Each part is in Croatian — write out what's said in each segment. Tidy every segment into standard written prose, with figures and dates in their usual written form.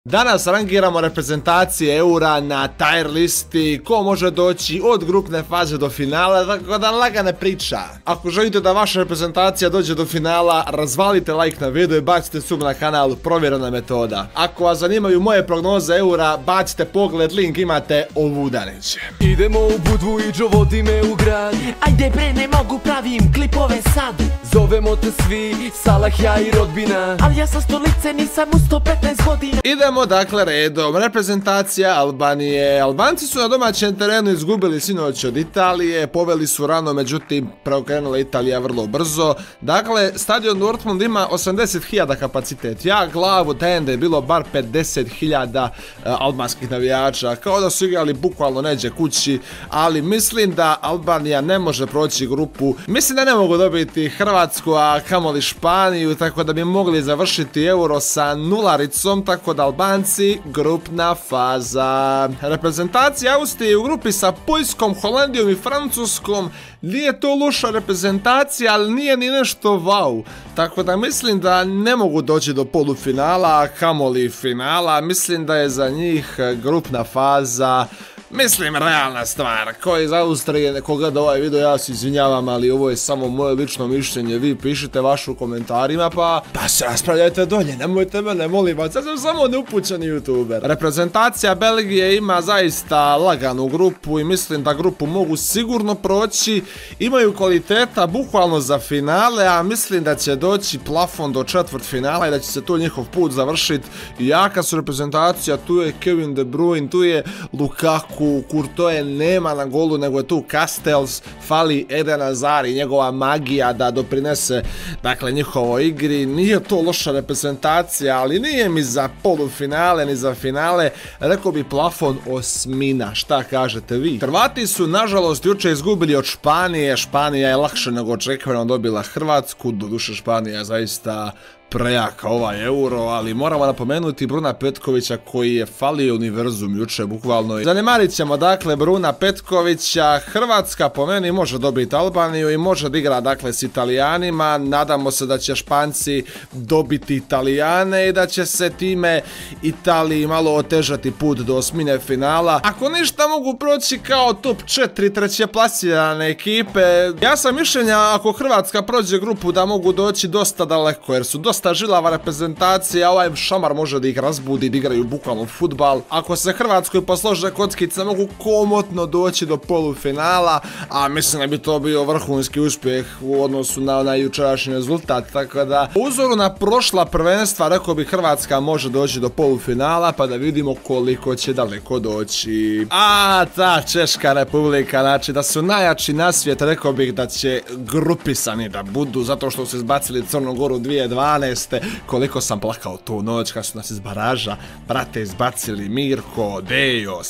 Danas rangiramo reprezentacije Eura na tier listi, ko može doći od grupne faze do finala, tako da lagana priča. Ako želite da vaša reprezentacija dođe do finala, razvalite like na video i bacite sub na kanal, provjerena metoda. Ako vas zanimaju moje prognoze Eura, bacite pogled, link imate ovudaneće. Idemo u Budvu i Džo vodi me u grad. Ajde bre, ne mogu, pravim klipove sad. Zovemo te svi, Salah, ja i rodbina. Ali ja sa stolice nisam u 115 godina. Idemo dakle redom, reprezentacija Albanije. Albanci su na domaćem terenu izgubili sinoć od Italije, poveli su rano, međutim preokrenula Italija vrlo brzo. Dakle, stadion Dortmund ima 80.000 kapacitet. Ja glavu dajem da je bilo bar 50.000 albanskih navijača, kao da su igrali bukvalno neđe kući, ali mislim da Albanija ne može proći grupu. Mislim da ne mogu dobiti Hrvatsku, a kamoli Španiju, tako da bi mogli završiti Euro sa 0-ricom, tako da Albanci, grupna faza. Reprezentacija Austrije u grupi sa Poljskom, Holandijom i Francuskom. Nije to loša reprezentacija, ali nije ni nešto wow. Tako da mislim da ne mogu doći do polufinala, a kamoli finala. Mislim da je za njih grupna faza, mislim, realna stvar. Ko iz Austrije, ko gleda ovaj video, ja se izvinjavam, ali ovo je samo moje lično mišljenje. Vi pišite vašu u komentarima, pa se raspravljajte dolje, nemojte mene, molim vas, ja sam samo neupućeni youtuber. Reprezentacija Belgije ima zaista laganu grupu i mislim da grupu mogu sigurno proći. Imaju kvaliteta bukvalno za finale, a mislim da će doći plafon do četvrtfinala i da će se tu njihov put završiti. Jaka su reprezentacija, tu je Kevin De Bruyne, tu je Lukaku, Courtois nema na golu, nego je tu Castells, fali Eden Hazard i njegova magija da doprinese, dakle, njihovoj igri. Nije to loša reprezentacija, ali nije mi za polufinale ni za finale. Rekao bi plafon osmina, šta kažete vi? Hrvati su nažalost juče izgubili od Španije. Španija je lakše nego očekivano dobila Hrvatsku, doduše Španija je zaista prejaka ovaj Euro, ali moramo napomenuti Bruna Petkovića koji je falio univerzum juče bukvalno. Zanemarit ćemo dakle Bruna Petkovića. Hrvatska po meni može dobiti Albaniju i može da igra dakle s Italijanima. Nadamo se da će Španci dobiti Italijane i da će se time Italiji malo otežati put do osmine finala. Ako ništa mogu proći kao top 4 treće plasirane ekipe. Ja sam mišljenja ako Hrvatska prođe grupu da mogu doći dosta daleko jer su dosta žilava reprezentacija, ovaj šamar može da ih razbudi, da igraju bukvalno fudbal. Ako se Hrvatskoj poslože kockice, mogu komotno doći do polufinala, a mislim da bi to bio vrhunski uspjeh u odnosu na onaj jučerašnji rezultat, tako da po uzoru na prošla prvenstva rekao bi Hrvatska može doći do polufinala, pa da vidimo koliko će daleko doći. A ta Češka republika, znači da su najjači na svijet, rekao bih da će grupisani da budu, zato što su izbacili Crnu Goru 2012. Koliko sam plakao tu noć kad su nas iz baraža, brate, izbacili Mirko, Dejo,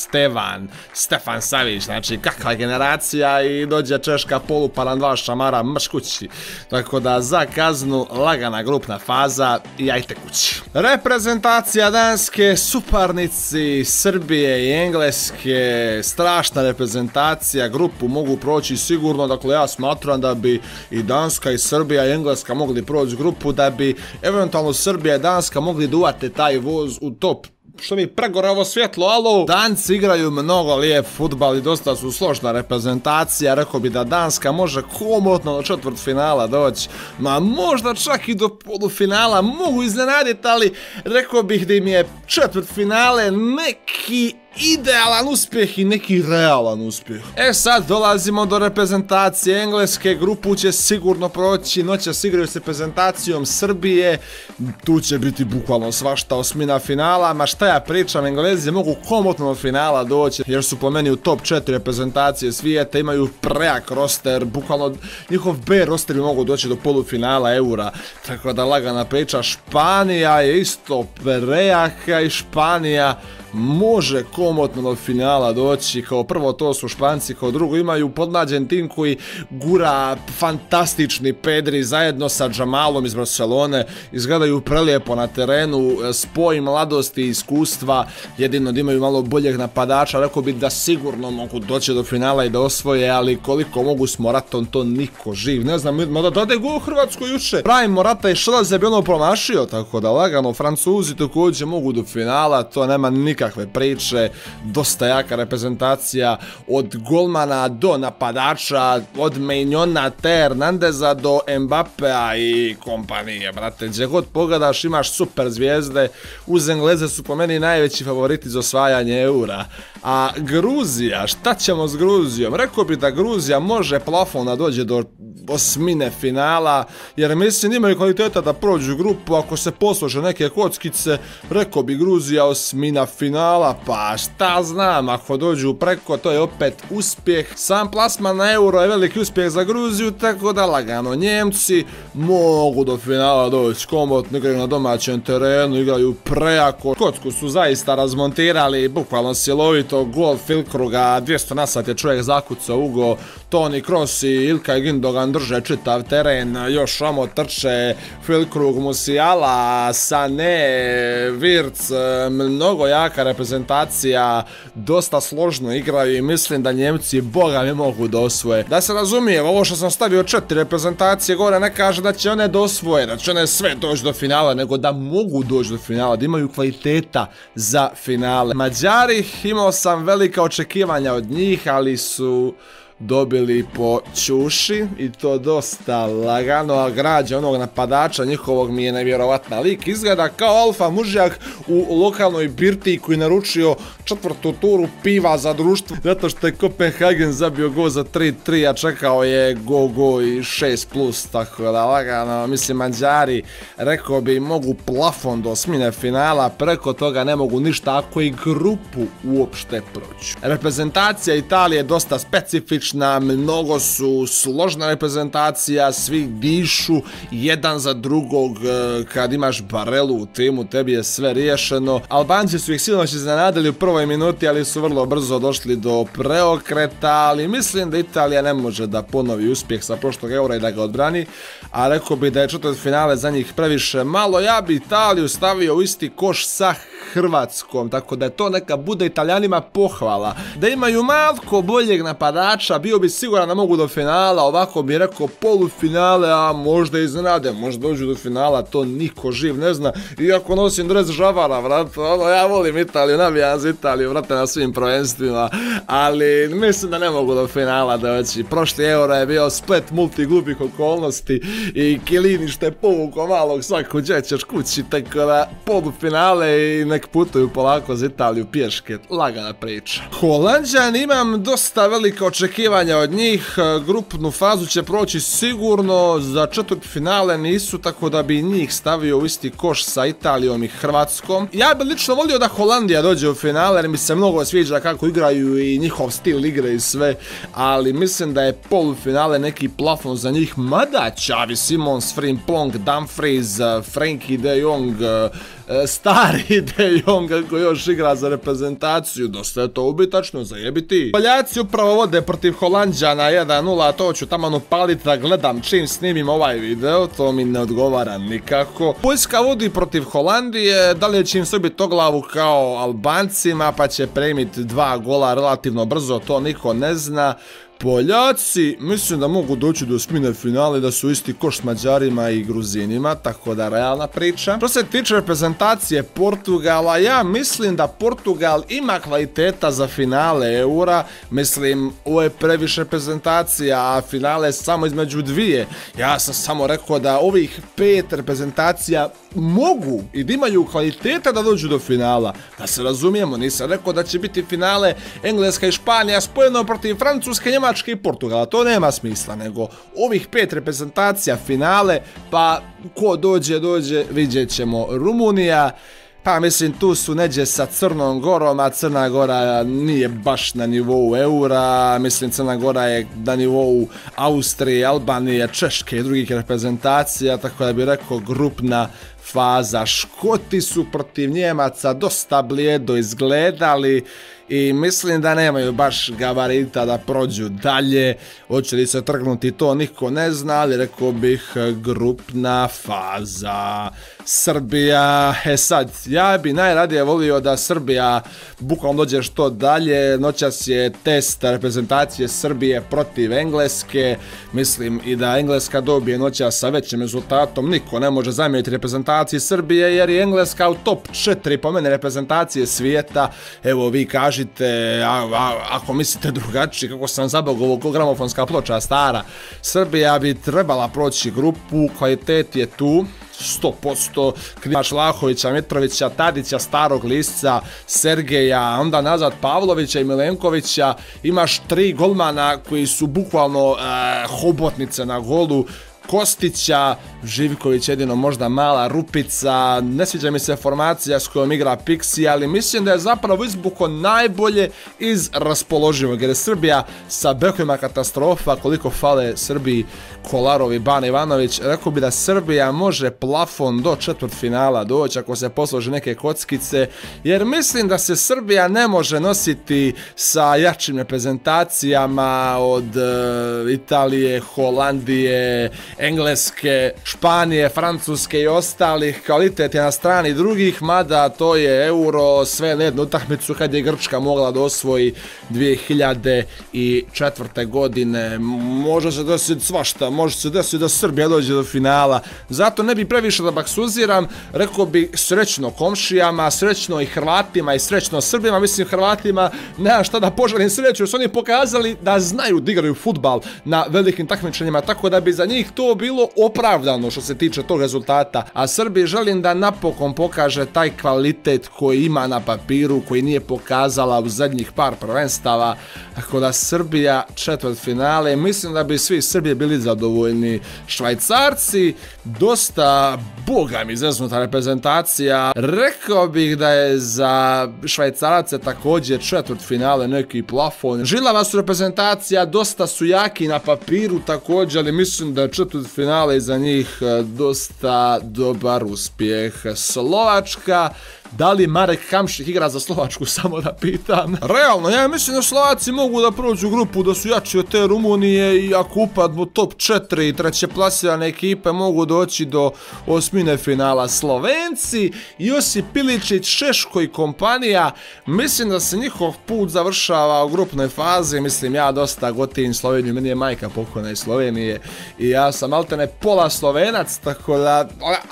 Stefan Savić, znači kakva generacija, i dođe Češka poluparan, dva šamara, mrš kući. Tako da za kaznu lagana grupna faza i ajte kući. Reprezentacija Danske, suparnici Srbije i Engleske, strašna reprezentacija, grupu mogu proći sigurno, dakle ja smatram da bi i Danska i Srbija i Engleska mogli proći grupu, da bi eventualno Srbija i Danska mogli da uvate taj voz u top. Što mi pregore ovo svjetlo, alo? Danci igraju mnogo lijep fudbal i dosta su složna reprezentacija. Rekao bi da Danska može komotno do četvrtfinala doći, ma možda čak i do polufinala, mogu iznenaditi, ali rekao bih da im je četvrtfinale neki idealan uspjeh i neki realan uspjeh. E sad dolazimo do reprezentacije Engleske, grupu će sigurno proći, noćas igraju s reprezentacijom Srbije, tu će biti bukvalno svašta, osmina finala, ma šta ja pričam, Englezi mogu komotno do finala doći, jer su po meni u top 4 reprezentacije svijeta, imaju prejak roster, bukvalno njihov B roster bi mogu doći do polufinala Eura, tako da lagana priča. Španija je isto prejaka i Španija može komotno do finala doći. Kao prvo to su Španci, kao drugo imaju podmlađen tim koji gura fantastični Pedri zajedno sa Jamalom iz Barcelone, izgledaju prelijepo na terenu, spoj mladosti i iskustva, jedino da imaju malo boljeg napadača, rekao bi da sigurno mogu doći do finala i da osvoje, ali koliko mogu s Moratom to niko živ ne znam, da dade gol Hrvatskoj juče. Pravim Morata i Šelaze bi ono promašio, tako da lagano Francuzi također mogu do finala, to nema nikakve priče, dosta jaka reprezentacija od golmana do napadača, od Meinona te Hernandeza do Mbappea i kompanije, brate, gdje god pogledaš imaš super zvijezde, uz Engleze su po meni najveći favoriti za osvajanje Eura. A Gruzija, šta ćemo s Gruzijom? Rekao bi da Gruzija može plafon da dođe do osmine finala, jer mislim imaju kvaliteta da prođu grupu, ako se poslože neke kockice, rekao bi Gruzija osmina finala, pa šta znam, ako dođu preko, to je opet uspjeh. Sam plasman na Euro je veliki uspjeh za Gruziju, tako da lagano Njemci mogu do finala doći komotno, igraju na domaćem terenu, igraju prejako. Kocku su zaista razmontirali, bukvalno silovito, gol Füllkruga, 200 na sat je čovjek zakucao ugo, Toni Kroos i Ilkay Gündogan drže čitav teren, još amo trče, Füllkrug, Musiala, Sané, Wirtz, mnogo jaka reprezentacija, dosta složno igraju i mislim da Njemci boga mi mogu da osvoje. Da se razumije, ovo što sam stavio 4 reprezentacije gore ne kaže da će one da osvoje, da će one sve doći do finala, nego da mogu doći do finala, da imaju kvaliteta za finale. Mađari, imao sam velika očekivanja od njih, ali su dobili po čuši i to dosta lagano, a građa onog napadača njihovog mi je nevjerovatna. Lik izgleda kao alfa mužjak u lokalnoj birtiji koji naručio 4. turu piva za društvo zato što je Kopenhagen zabio go za 3-3, a čekao je go i 6+, tako da lagano, mislim Mađari, rekao bi, mogu plafon do osmine finala, preko toga ne mogu ništa ako i grupu uopšte prođu. Reprezentacija Italije je dosta specifična, mnogo su složna reprezentacija, svi dišu jedan za drugog, kad imaš Barelu u timu tebi je sve riješeno. Albanci su ih sinoć iznenadili u prvoj minuti, ali su vrlo brzo došli do preokreta, ali mislim da Italija ne može da ponovi uspjeh sa prošlog Eura i da ga odbrani, a rekao bi da je četvrtfinale za njih previše malo. Ja bi Italiju stavio u isti koš sa Hrvatskom, tako da je to neka bude Italijanima pohvala. Da imaju malko boljeg napadača, bio bi siguran da mogu do finala, ovako bi rekao polufinale, a možda iznenade, možda dođu do finala, to niko živ ne zna. Iako nosim dres Žavara, vrate, ja volim Italiju, navijam za Italiju, vrate, na svim prvenstvima, ali mislim da ne mogu do finala doći. Prošli Euro je bio splet multiglupih okolnosti i Chiellini što je povukao malog svaku gdje ćeš kući, tako da polufinale i nek putuju polako za Italiju pješke, lagana priča. Holanđan, imam dosta velika očekivanja od njih, grupnu fazu će proći sigurno, za četvrtfinale nisu, tako da bi njih stavio u isti koš sa Italijom i Hrvatskom. Ja bi lično volio da Holandija dođe u finale, jer mi se mnogo sviđa kako igraju i njihov stil igre i sve, ali mislim da je polufinale neki plafon za njih, mada Xavi Simons, Frimpong, Dumfries, Frenkie de Jong, stari De Jong koji još igra za reprezentaciju, dosta je to ubitačno, zajebiti. Poljaci upravo vode protiv Holanđana 1-0, to ću tamo upaliti da gledam čim snimim ovaj video, to mi ne odgovara nikako. Poljska vodi protiv Holandije, da li će im sobiti o glavu kao Albancima, pa će premiti 2 gola relativno brzo, to niko ne zna. Poljaci mislim da mogu doći do osmine finale, da su isti koš s Mađarima i Gruzinima, tako da realna priča. Što se tiče reprezentacije Portugala, ja mislim da Portugal ima kvaliteta za finale Eura, mislim ovo je previše reprezentacija, a finale je samo između dvije. Ja sam samo rekao da ovih 5 reprezentacija mogu i da imaju kvaliteta da dođu do finala. Da se razumijemo, nisam rekao da će biti finale Engleska i Španija spojeno protiv Francuske, Njemačke i Portugala, to nema smisla, nego ovih 5 reprezentacija finale, pa ko dođe, vidjet ćemo. Rumunija, pa mislim tu su neđe sa Crnom Gorom, a Crna Gora nije baš na nivou Eura, mislim Crna Gora je na nivou Austrije, Albanije, Češke i drugih reprezentacija, tako da bih rekao grupna faza. Škoti su protiv Njemaca dosta blijedo izgledali i mislim da nemaju baš gabarita da prođu dalje. Hoće li se trgnuti, to niko ne zna, ali rekao bih grupna faza. Srbija, sad, ja bi najradije volio da Srbija bukvalno dođe što dalje. Noćas je test reprezentacije Srbije protiv Engleske, mislim i da Engleska dobije noćas sa većim rezultatom. Niko ne može zamjeriti reprezentaciji Srbije jer je Engleska u top 4 po mene reprezentacije svijeta. Evo vi kažite, ako mislite drugačije, kako sam zabog ovo gramofonska ploča stara. Srbija bi trebala proći grupu, kvalitet je tu 100%, Krivač, Lahovića, Mitrovića, Tadića, Starog Lisca, Sergeja, onda nazad Pavlovića i Milenkovića. Imaš 3 golmana koji su bukvalno hobotnice na golu. Kostića, Živković jedino možda mala rupica, ne sviđa mi se formacija s kojom igra Pixi, ali mislim da je zapravo izbuko najbolje iz raspoloživog, jer je Srbija sa bekovima katastrofa, koliko fale Srbiji Kolarov i Bane Ivanović. Rekao bi da Srbija može plafon do četvrtfinala doći ako se poslože neke kockice, jer mislim da se Srbija ne može nositi sa jačim reprezentacijama od Italije, Holandije, Engleske, Španije, Francuske i ostalih. Kvalitet je na strani drugih, mada to je Euro, sve na jednu utakmicu kad je Grčka mogla da osvoji 2004. godine. Može se desiti svašta, može se desiti da Srbija dođe do finala. Zato ne bi previše da baksuziram, rekao bi srećno komšijama, srećno i Hrvatima i srećno Srbima. Mislim, Hrvatima nema šta da poželim sreću, jer su oni pokazali da znaju da igraju fudbal na velikim takmičenjima, tako da bi za njih to bilo opravdano što se tiče tog rezultata. A Srbiji želim da napokon pokaže taj kvalitet koji ima na papiru, koji nije pokazala u zadnjih par prvenstava. Tako da Srbija četvrtfinale, mislim da bi svi Srbije bili zadovoljni. Švajcarci, dosta boga mi zeznuta reprezentacija. Rekao bih da je za Švajcarace također četvrtfinale neki plafon. Žilava su reprezentacija, dosta su jaki na papiru također, ali mislim da je četvrtfinale za njih dosta dobar uspjeh. Slovačka, da li Marek Hamšik igra za Slovačku, samo da pitam. Realno, ja mislim da Slovaci mogu da prođu grupu, da su jači od te Rumunije i ako upadnu top 4 i treće plasirane ekipe mogu doći do osmine finala. Slovenci, Josip Iličić, Šeško i kompanija, mislim da se njihov put završava u grupnoj fazi. Mislim, ja dosta gotivim Sloveniju, meni je majka pokojna iz Slovenije i ja sam maltene pola Slovenac, tako da,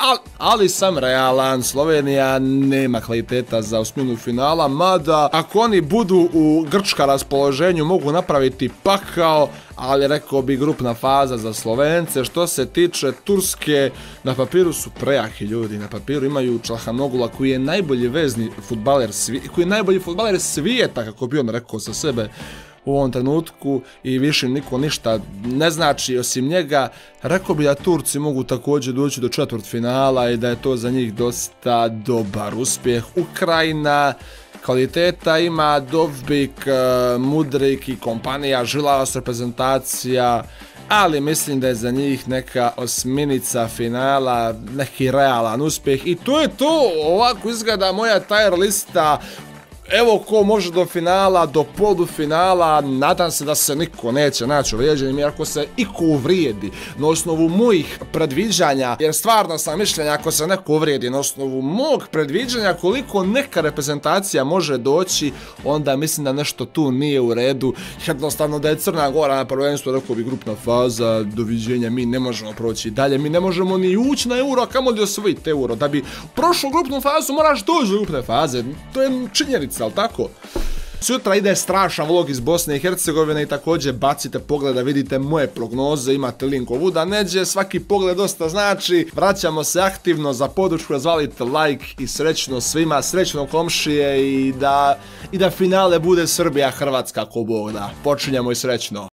ali sam realan, Slovenija nema kvaliteta za osminu finala, mada ako oni budu u grčka raspoloženju mogu napraviti pakao, ali rekao bi grupna faza za Slovence. Što se tiče Turske, na papiru su prejaki ljudi, na papiru imaju Çalhanoğlu koji je najbolji vezni fudbaler svijeta, koji je najbolji fudbaler svijeta, kako bi on rekao sa sebe u ovom trenutku, i više niko ništa ne znači osim njega. Rekao bi da Turci mogu također doći do četvrtfinala i da je to za njih dosta dobar uspjeh. Ukrajina, kvaliteta ima, Dovbik, Mudrik i kompanija, žilava se reprezentacija, ali mislim da je za njih neka osminica finala, neki realan uspjeh i to je to. Ovako izgleda moja tier lista. Evo ko može do finala, do polufinala, nadam se da se niko neće naći uvrijeđenim, jer ako se iko uvrijedi na osnovu mojih predviđanja, jer stvarno sam mišljenja ako se neko uvrijedi na osnovu mog predviđanja koliko neka reprezentacija može doći, onda mislim da nešto tu nije u redu. Jednostavno da je Crna Gora na prvenstvu, rekao bi grupna faza, doviđenja, mi ne možemo proći dalje, mi ne možemo ni ući na Euro, a kamoli osvojiti Euro. Da bi prošlu grupnu fazu moraš doći do grupne faze, to je činjenica, ali tako? Sutra ide strašan vlog iz Bosne i Hercegovine i također bacite pogled da vidite moje prognoze, imate link ovuda neđe, svaki pogled dosta znači. Vraćamo se aktivno, za podršku razvalite like i srećno svima, srećno komšije i da finale bude Srbija-Hrvatska ko Bog da. Počinjemo i srećno.